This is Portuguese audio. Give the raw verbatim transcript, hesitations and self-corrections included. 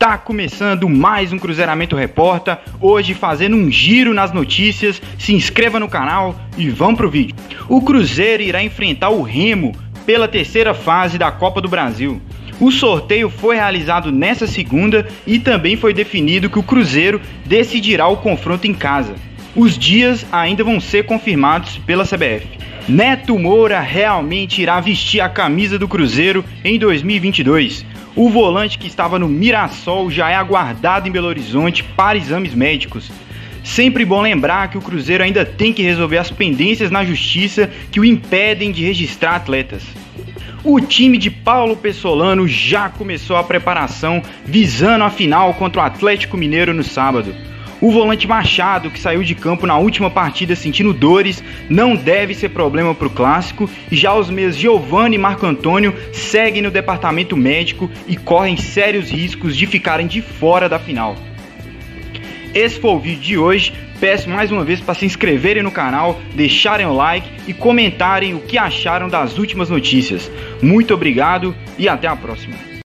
Tá começando mais um Cruzeiramento Repórter, hoje fazendo um giro nas notícias. Se inscreva no canal e vamos pro vídeo. O Cruzeiro irá enfrentar o Remo pela terceira fase da Copa do Brasil. O sorteio foi realizado nesta segunda e também foi definido que o Cruzeiro decidirá o confronto em casa. Os dias ainda vão ser confirmados pela C B F. Neto Moura realmente irá vestir a camisa do Cruzeiro em dois mil e vinte e dois. O volante que estava no Mirassol já é aguardado em Belo Horizonte para exames médicos. Sempre bom lembrar que o Cruzeiro ainda tem que resolver as pendências na justiça que o impedem de registrar atletas. O time de Paulo Pessolano já começou a preparação visando a final contra o Atlético Mineiro no sábado. O volante Machado, que saiu de campo na última partida sentindo dores, não deve ser problema para o clássico. Já os meias Giovani e Marco Antônio seguem no departamento médico e correm sérios riscos de ficarem de fora da final. Esse foi o vídeo de hoje. Peço mais uma vez para se inscreverem no canal, deixarem o like e comentarem o que acharam das últimas notícias. Muito obrigado e até a próxima.